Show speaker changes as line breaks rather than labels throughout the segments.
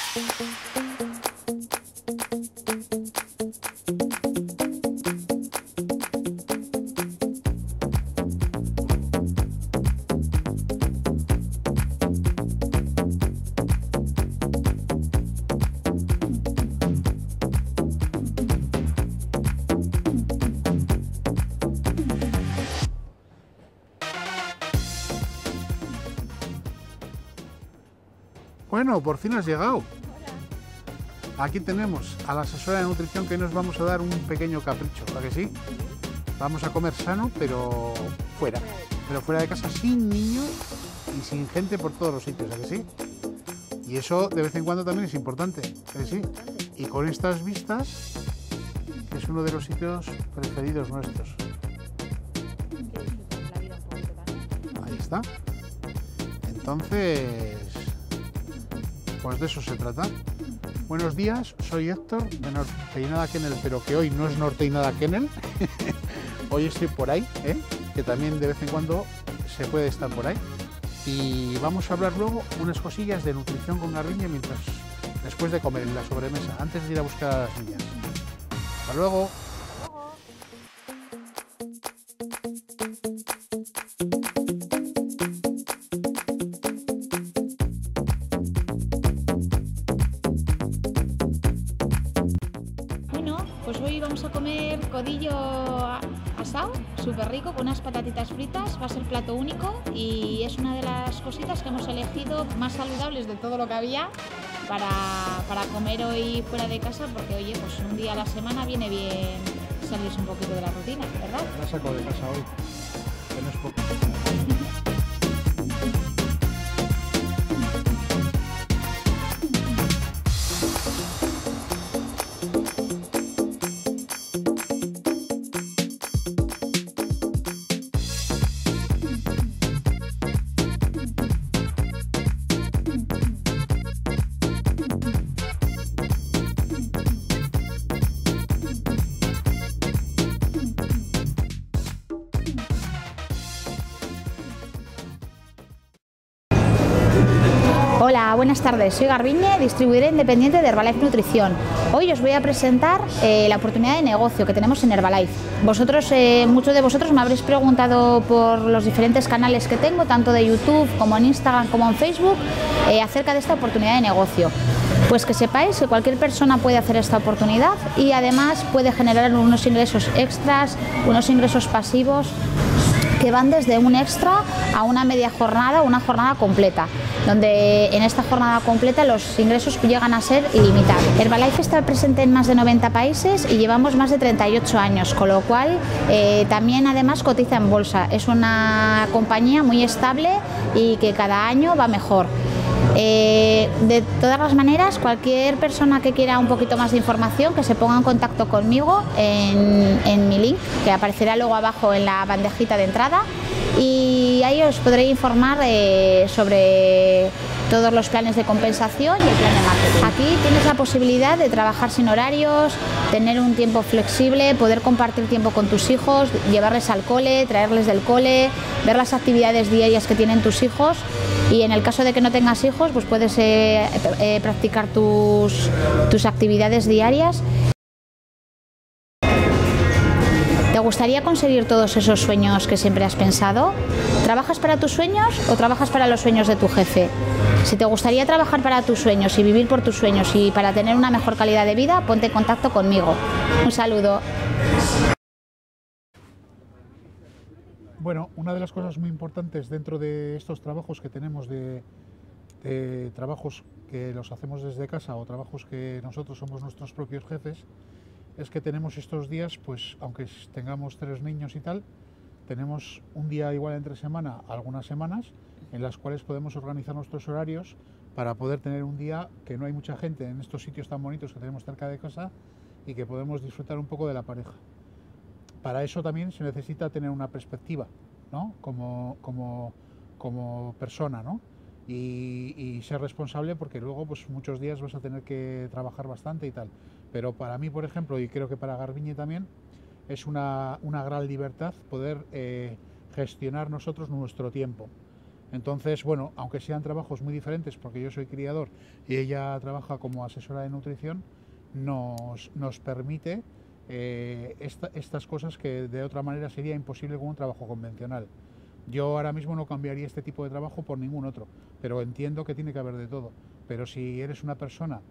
Bueno, por fin has llegado. Aquí tenemos a la asesora de nutrición que hoy nos vamos a dar un pequeño capricho, ¿a que sí? Vamos a comer sano, pero fuera de casa, sin niños y sin gente por todos los sitios, ¿a que sí? Y eso de vez en cuando también es importante, ¿a que sí? Y con estas vistas, que es uno de los sitios preferidos nuestros. Ahí está. Entonces, pues de eso se trata. Buenos días, soy Héctor de Norte y Nada Kennel, pero que hoy no es Norte y Nada Kennel. Hoy estoy por ahí, que también de vez en cuando se puede estar por ahí. Y vamos a hablar luego unas cosillas de nutrición con Garbiñe después de comer en la sobremesa, antes de ir a buscar a las niñas. Hasta luego.
Pues hoy vamos a comer codillo asado, súper rico, con unas patatitas fritas. Va a ser plato único y es una de las cositas que hemos elegido más saludables de todo lo que había para comer hoy fuera de casa, porque oye, pues un día a la semana viene bien salirse un poquito de la rutina, ¿verdad?
La saco de casa hoy, que no es poco.
Hola, buenas tardes. Soy Garbiñe, distribuidora independiente de Herbalife Nutrición. Hoy os voy a presentar la oportunidad de negocio que tenemos en Herbalife. Muchos de vosotros me habréis preguntado por los diferentes canales que tengo, tanto de YouTube como en Instagram como en Facebook, acerca de esta oportunidad de negocio. Pues que sepáis que cualquier persona puede hacer esta oportunidad y además puede generar unos ingresos extras, unos ingresos pasivos que van desde un extra a una media jornada o una jornada completa, donde en esta jornada completa los ingresos llegan a ser ilimitados. Herbalife está presente en más de 90 países y llevamos más de 38 años, con lo cual también además cotiza en bolsa. Es una compañía muy estable y que cada año va mejor. De todas las maneras, cualquier persona que quiera un poquito más de información, que se ponga en contacto conmigo en mi link, que aparecerá luego abajo en la bandejita de entrada, y ahí os podré informar sobre todos los planes de compensación y el plan de marketing. Aquí tienes la posibilidad de trabajar sin horarios, tener un tiempo flexible, poder compartir tiempo con tus hijos, llevarles al cole, traerles del cole, ver las actividades diarias que tienen tus hijos, y en el caso de que no tengas hijos, pues puedes practicar tus actividades diarias. ¿Te gustaría conseguir todos esos sueños que siempre has pensado? ¿Trabajas para tus sueños o trabajas para los sueños de tu jefe? Si te gustaría trabajar para tus sueños y vivir por tus sueños y para tener una mejor calidad de vida, ponte en contacto conmigo. Un saludo.
Bueno, una de las cosas muy importantes dentro de estos trabajos que tenemos de trabajos que los hacemos desde casa o trabajos que nosotros somos nuestros propios jefes, es que tenemos estos días, pues aunque tengamos 3 niños y tal, tenemos un día igual entre semana, algunas semanas, en las cuales podemos organizar nuestros horarios para poder tener un día que no hay mucha gente en estos sitios tan bonitos que tenemos cerca de casa y que podemos disfrutar un poco de la pareja. Para eso también se necesita tener una perspectiva, ¿no? Como persona, ¿no? Y ser responsable, porque luego pues muchos días vas a tener que trabajar bastante y tal. Pero para mí, por ejemplo, y creo que para Garbiñe también, es una gran libertad poder gestionar nosotros nuestro tiempo. Entonces, bueno, aunque sean trabajos muy diferentes, porque yo soy criador y ella trabaja como asesora de nutrición, nos permite estas cosas que de otra manera sería imposible con un trabajo convencional. Yo ahora mismo no cambiaría este tipo de trabajo por ningún otro, pero entiendo que tiene que haber de todo. Pero si eres una persona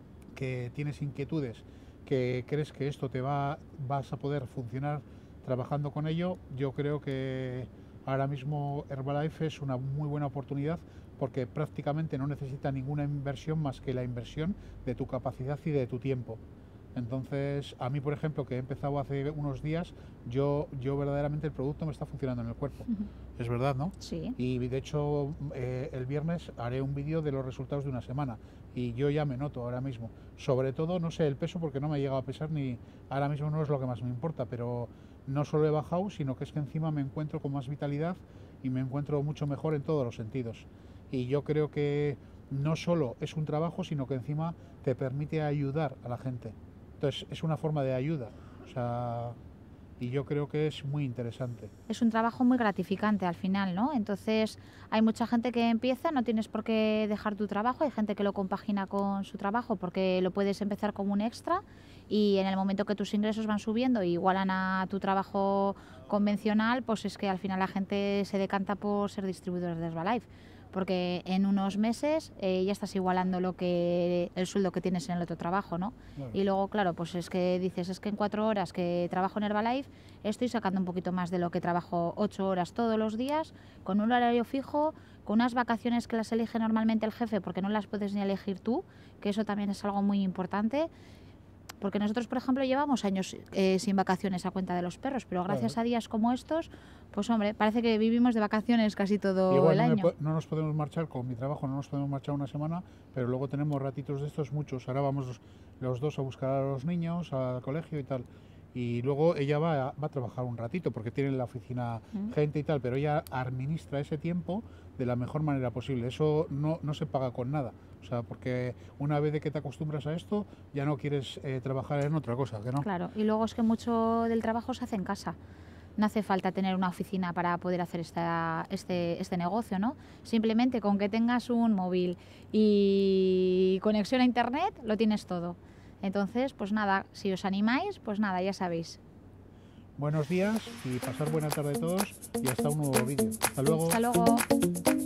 que tienes inquietudes, que crees que esto vas a poder funcionar trabajando con ello, yo creo que ahora mismo Herbalife es una muy buena oportunidad porque prácticamente no necesita ninguna inversión más que la inversión de tu capacidad y de tu tiempo. Entonces, a mí, por ejemplo, que he empezado hace unos días, yo verdaderamente el producto me está funcionando en el cuerpo. Es verdad, ¿no?
Sí.
Y de hecho, el viernes haré un vídeo de los resultados de una semana y yo ya me noto ahora mismo. Sobre todo, no sé el peso porque no me he llegado a pesar ni ahora mismo no es lo que más me importa, pero no solo he bajado, sino que es que encima me encuentro con más vitalidad y me encuentro mucho mejor en todos los sentidos. Y yo creo que no solo es un trabajo, sino que encima te permite ayudar a la gente. Entonces es una forma de ayuda, o sea, y yo creo que es muy interesante.
Es un trabajo muy gratificante al final, ¿no? Entonces hay mucha gente que empieza, no tienes por qué dejar tu trabajo, hay gente que lo compagina con su trabajo porque lo puedes empezar como un extra y en el momento que tus ingresos van subiendo y igualan a tu trabajo convencional, pues es que al final la gente se decanta por ser distribuidores de Herbalife. Porque en unos meses ya estás igualando el sueldo que tienes en el otro trabajo, ¿no?
Claro.
Y luego, claro, pues es que dices, es que en 4 horas que trabajo en Herbalife estoy sacando un poquito más de lo que trabajo 8 horas todos los días, con un horario fijo, con unas vacaciones que las elige normalmente el jefe porque no las puedes ni elegir tú, que eso también es algo muy importante. Porque nosotros, por ejemplo, llevamos años sin vacaciones a cuenta de los perros, pero gracias a días como estos, pues hombre, parece que vivimos de vacaciones casi todo
Igual
el año.
no nos podemos marchar, con mi trabajo no nos podemos marchar una semana, pero luego tenemos ratitos de estos muchos. Ahora vamos los dos a buscar a los niños al colegio y tal. Y luego ella va a trabajar un ratito porque tiene en la oficina gente y tal, pero ella administra ese tiempo de la mejor manera posible. Eso no se paga con nada. O sea, porque una vez de que te acostumbras a esto, ya no quieres trabajar en otra cosa, ¿que no?
Claro, y luego es que mucho del trabajo se hace en casa. No hace falta tener una oficina para poder hacer este negocio, ¿no? Simplemente con que tengas un móvil y conexión a internet, lo tienes todo. Entonces, pues nada, si os animáis, pues nada, ya sabéis.
Buenos días y pasar buena tarde a todos y hasta un nuevo vídeo. Hasta luego.
Hasta luego.